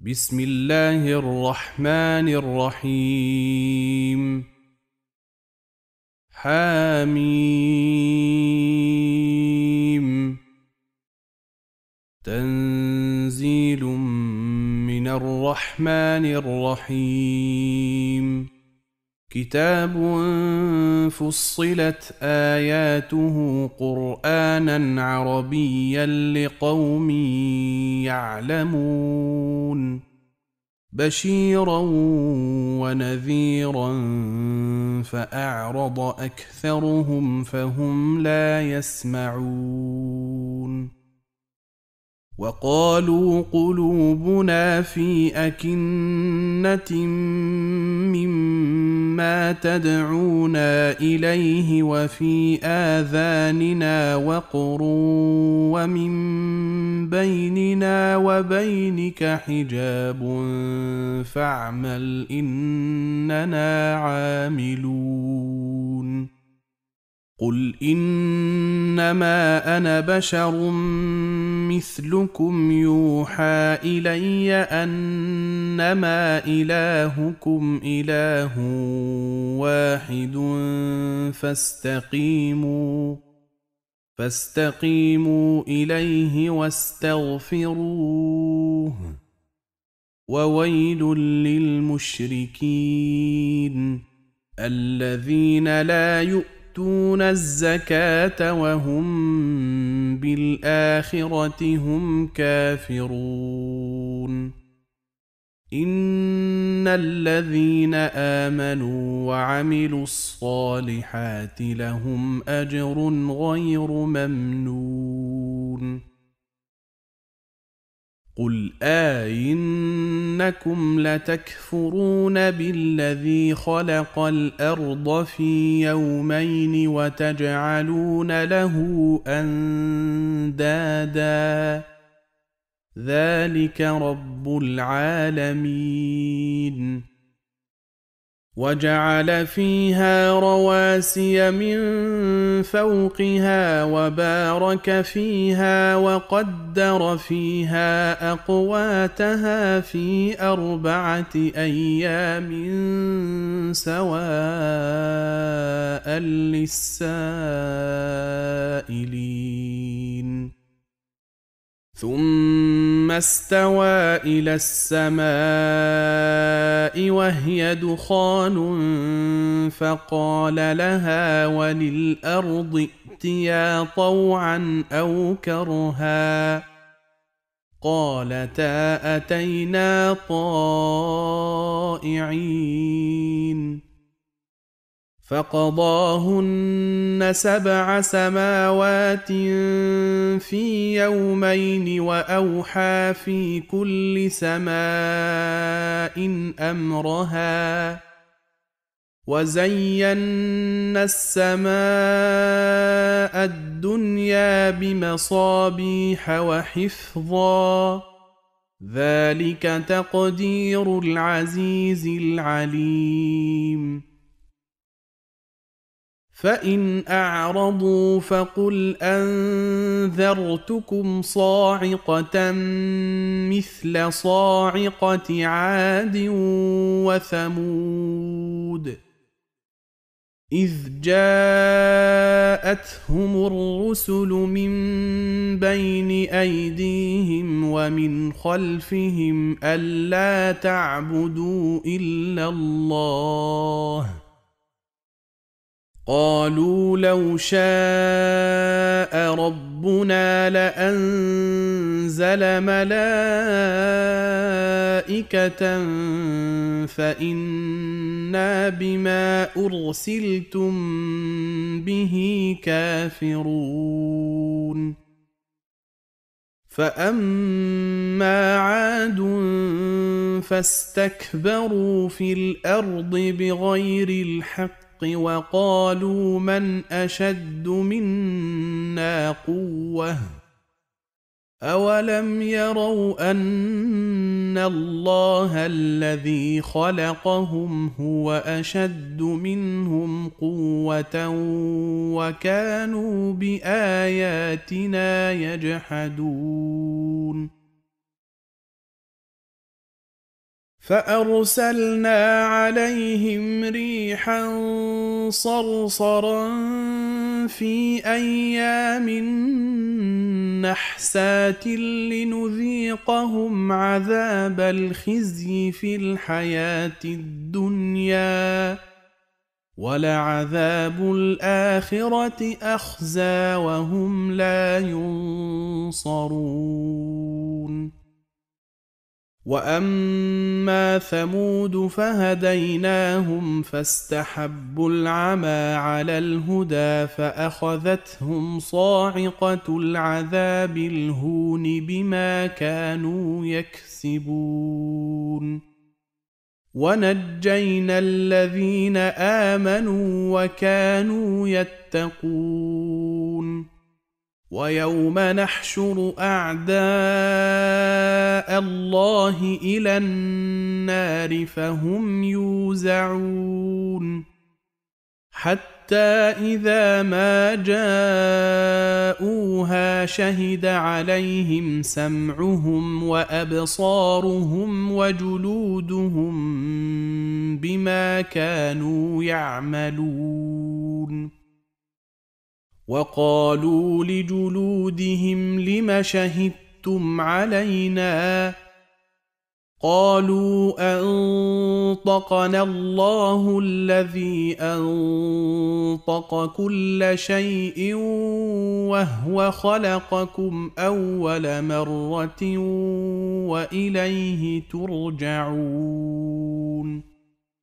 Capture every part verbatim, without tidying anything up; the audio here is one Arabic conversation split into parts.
بسم الله الرحمن الرحيم. حميم. تنزيل من الرحمن الرحيم. كتاب فصلت آياته قرآنا عربيا لقوم يعلمون، بشيرا ونذيرا فأعرض أكثرهم فهم لا يسمعون. وقالوا قلوبنا في أكنة مما تدعونا إليه وفي آذاننا وقر ومن بيننا وبينك حجاب فاعمل إننا عاملون. قل إنما أنا بشر مثلكم يوحى إلي أنما إلهكم إله واحد فاستقيموا فاستقيموا إليه واستغفروه، وويل للمشركين الذين لا يؤمنون يؤتون الزكاة وهم بالآخرة هم كافرون. إن الذين آمنوا وعملوا الصالحات لهم أجر غير ممنون. قل آئنكم لتكفرون بالذي خلق الأرض في يومين وتجعلون له أندادا ذلك رب العالمين. وجعل فيها رواسي من فوقها وبارك فيها وقدر فيها أقواتها في أربعة أيام سواء للسائلين. ثم استوى إلى السماء وهي دخان فقال لها وللأرض ائتيا طوعا أو كرها قالتا أتينا طائعين. فقضاهن سبع سماوات في يومين وأوحى في كل سماء أمرها وزينا السماء الدنيا بمصابيح وحفظا ذلك تقدير العزيز العليم. فإن أعرضوا فقل أنذرتكم صاعقة مثل صاعقة عاد وثمود إذ جاءتهم الرسل من بين أيديهم ومن خلفهم ألا تعبدوا إلا الله قالوا لو شاء ربنا لأنزل ملائكة فإنا بما أرسلتم به كافرون. فأما عاد فاستكبروا في الأرض بغير الحق وقالوا من أشد منا قوة أولم يروا أن الله الذي خلقهم هو أشد منهم قوة وكانوا بآياتنا يجحدون. فأرسلنا عليهم ريحا صرصرا في أيام نحسات لنذيقهم عذاب الخزي في الحياة الدنيا ولعذاب الآخرة أخزى وهم لا ينصرون وأما ثمود فهديناهم فاستحبوا العمى على الهدى فأخذتهم صاعقة العذاب الهون بما كانوا يكسبون ونجينا الذين آمنوا وكانوا يتقون ويوم نحشر أعداء الله إلى النار فهم يوزعون حتى إذا ما جاءوها شهد عليهم سمعهم وأبصارهم وجلودهم بما كانوا يعملون وقالوا لجلودهم لم شهدتم علينا قالوا أنطقنا الله الذي أنطق كل شيء وهو خلقكم أول مرة وإليه ترجعون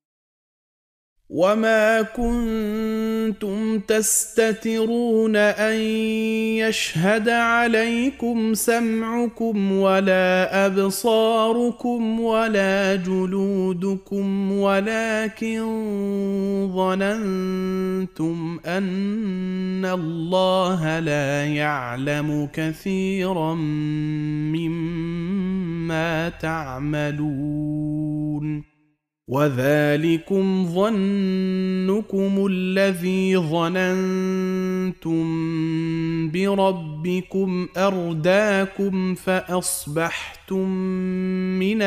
وما كنتم تستترون أن يشهد عليكم سمعكم ولا أبصاركم ولا جلودكم ولكن ظننتم أن الله لا يعلم كثيرا مما تعملون وذلكم ظنكم الذي ظننتم بربكم أرداكم فأصبحتم من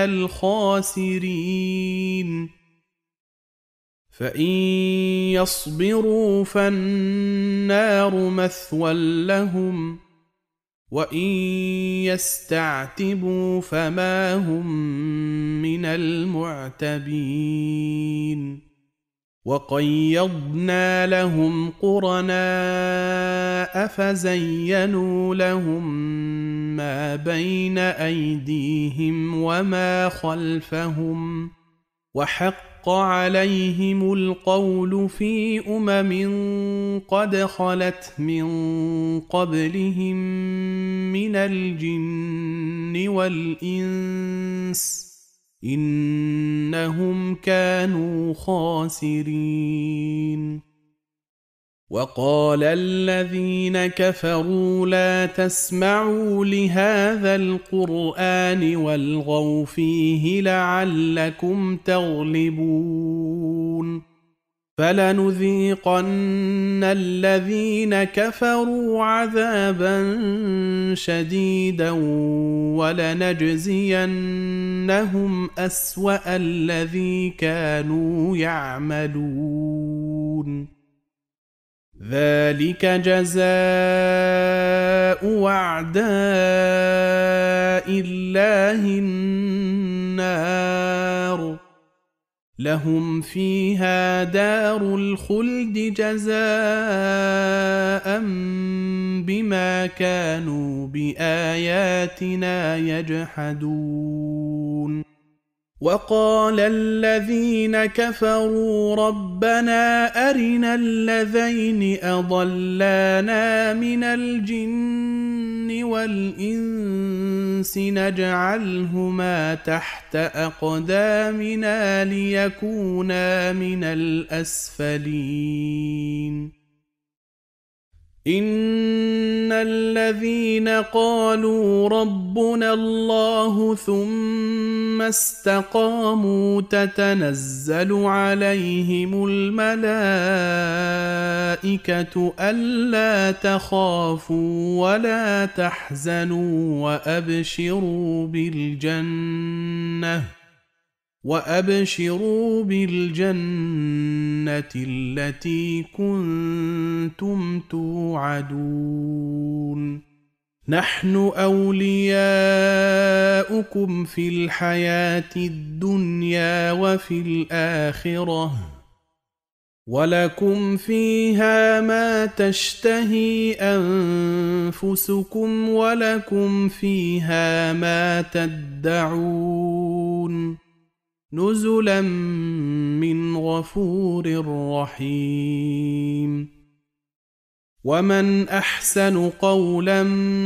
الخاسرين فإن يصبروا فالنار مثوى لهم وإن يستعتبوا فما هم من المعتبين وقيضنا لهم قرناء فزينوا لهم ما بين أيديهم وما خلفهم وحق عليهم القول في أمم قد خلت من قبلهم من الجن والإنس إنهم كانوا خاسرين وقال الذين كفروا لا تسمعوا لهذا القرآن والغوا فيه لعلكم تغلبون فلنذيقن الذين كفروا عذابا شديدا ولنجزينهم أسوأ الذي كانوا يعملون ذلك جزاء أعداء الله النار لهم فيها دار الخلد جزاء بما كانوا بآياتنا يجحدون وقال الذين كفروا ربنا أرنا الذين أضلانا من الجن والإنس نجعلهما تحت أقدامنا ليكونا من الأسفلين إن الذين قالوا ربنا الله ثم استقاموا تتنزل عليهم الملائكة ألا تخافوا ولا تحزنوا وأبشروا بالجنة وأبشروا بالجنة التي كنتم توعدون نحن أولياؤكم في الحياة الدنيا وفي الآخرة ولكم فيها ما تشتهي أنفسكم ولكم فيها ما تدعون نزلا من غفور رحيم ومن أحسن قولا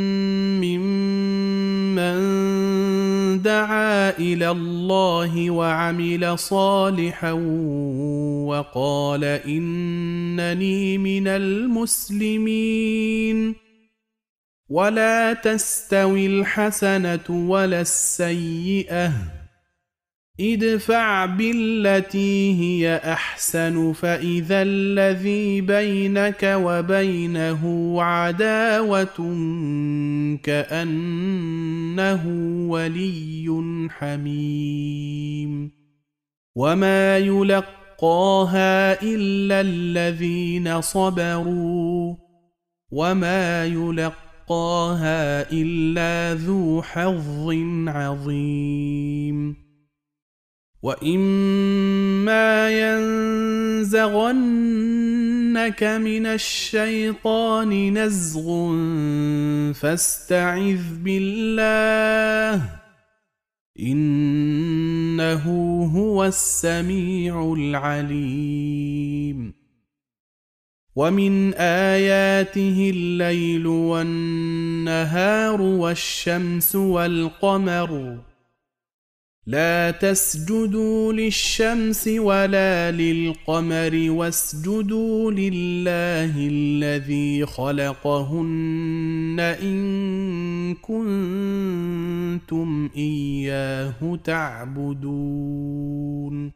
ممن دعا إلى الله وعمل صالحا وقال إنني من المسلمين ولا تستوي الحسنة ولا السيئة ادفع بالتي هي أحسن فإذا الذي بينك وبينه عداوة كأنه ولي حميم وما يلقاها إلا الذين صبروا وما يلقاها إلا ذو حظ عظيم وإما ينزغنك من الشيطان نزغ فاستعذ بالله إنه هو السميع العليم ومن آياته الليل والنهار والشمس والقمر لا تسجدوا للشمس ولا للقمر واسجدوا لله الذي خلقهن إن كنتم إياه تعبدون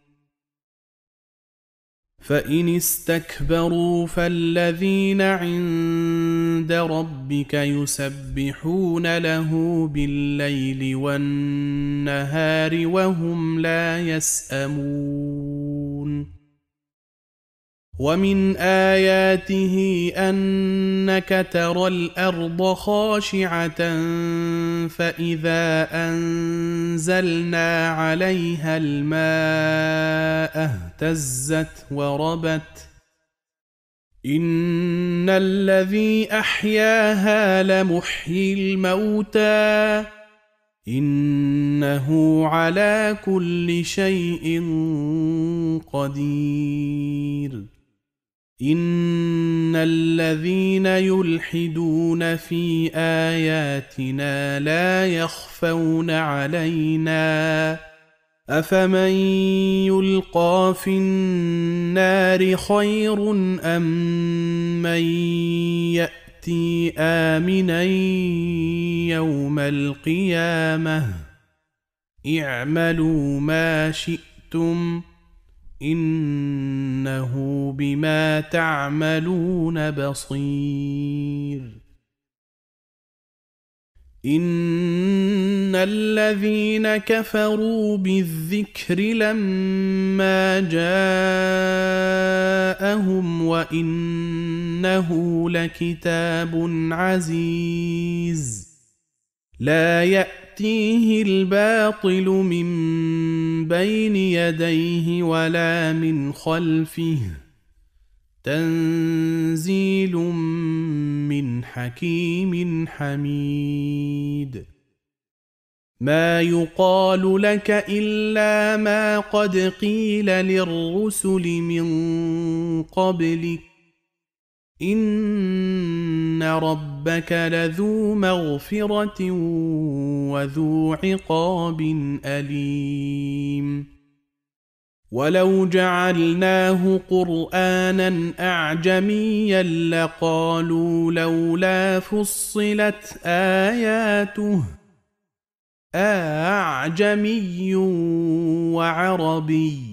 فإن استكبروا فالذين عند ربك يسبحون له بالليل والنهار وهم لا يسأمون ومن آياته أنك ترى الأرض خاشعة فإذا أنزلنا عليها الماء اهتزت وربت إن الذي أحياها لمحيي الموتى إنه على كل شيء قدير إن الذين يلحدون في آياتنا لا يخفون علينا أفمن يلقى في النار خير أم من يأتي آمنا يوم القيامة اعملوا ما شئتم إنه بما تعملون بصير إن الذين كفروا بالذكر لما جاءهم وإنه لكتاب عزيز لا يأتيه الباطل من بين يديه ولا من خلفه تنزيل من حكيم حميد ما يقال لك إلا ما قد قيل للرسل من قبلك إن ربك لذو مغفرة وذو عقاب أليم ولو جعلناه قرآنا أعجميا لقالوا لولا فصلت آياته أعجمي وعربي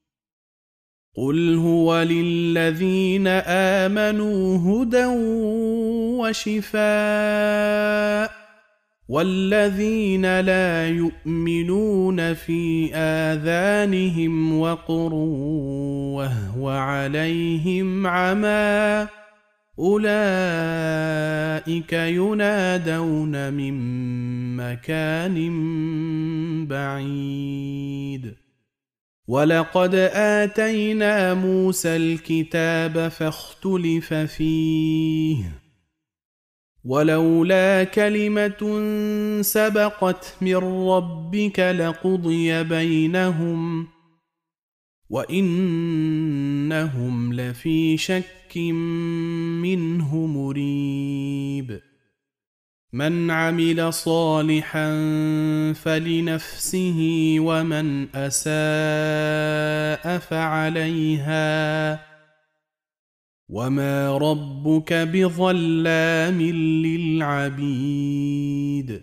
قل هو للذين آمنوا هدى وشفاء والذين لا يؤمنون في آذانهم وقر وهو عليهم عمى أولئك ينادون من مكان بعيد ولقد آتينا موسى الكتاب فاختلف فيه ولولا كلمة سبقت من ربك لقضي بينهم وإنهم لفي شك منه مريب من عمل صالحا فلنفسه ومن أساء فعليها وما ربك بظلام للعبيد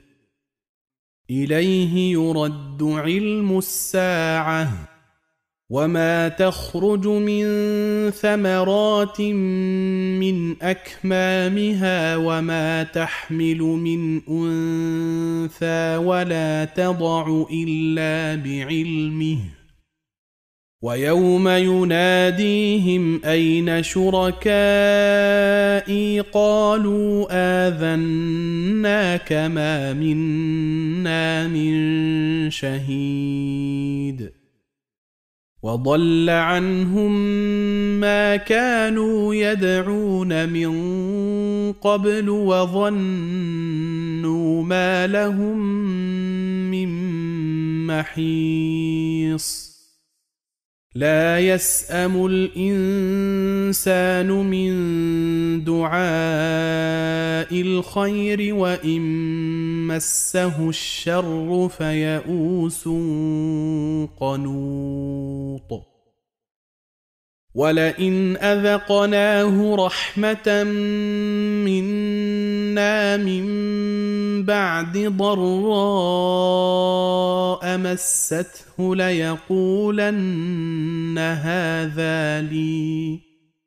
إليه يرد علم الساعة وما تخرج من ثمرات من أكمامها وما تحمل من أنثى ولا تضع إلا بعلمه ويوم يناديهم أين شركائي قالوا آذناك ما منا من شهيد وضل عنهم ما كانوا يدعون من قبل وظنوا ما لهم من محيص لا يسأم الإنسان من دعاء الخير وإن مسه الشر فيئوس قنوط ولئن أذقناه رحمة منا من بعد ضراء مسته ليقولن هذا لي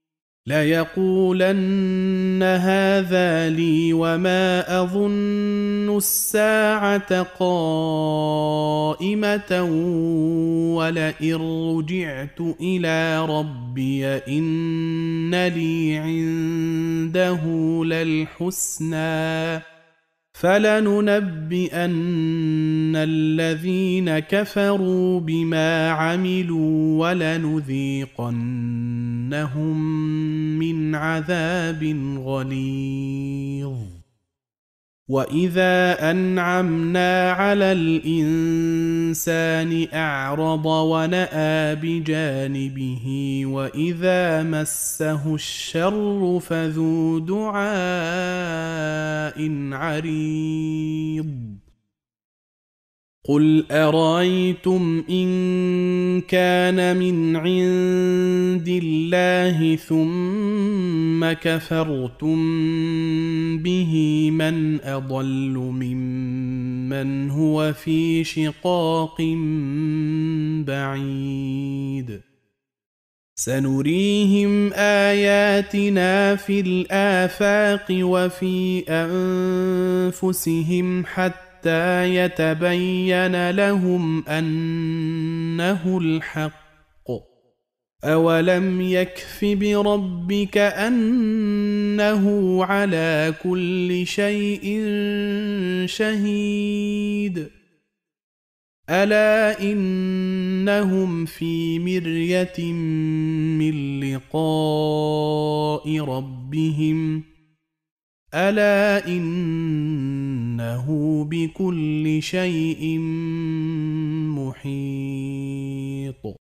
ليقولن هذا لي وما أظن الساعة قائمة ولئن رجعت إلى ربي إن لي عنده للحسنى فلننبئن الذين كفروا بما عملوا ولنذيقنهم من عذاب غليظ وإذا أنعمنا على الإنسان أعرض ونأى بجانبه وإذا مسه الشر فذو دعاء عريض قل أرأيتم إن كان من عند الله ثم كفرتم به من أضل ممن هو في شقاق بعيد سنريهم آياتنا في الآفاق وفي أنفسهم حتى حتى يتبين لهم أنه الحق أولم يكف بربك أنه على كل شيء شهيد ألا إنهم في مرية من لقاء ربهم ألا إنه بكل شيء محيط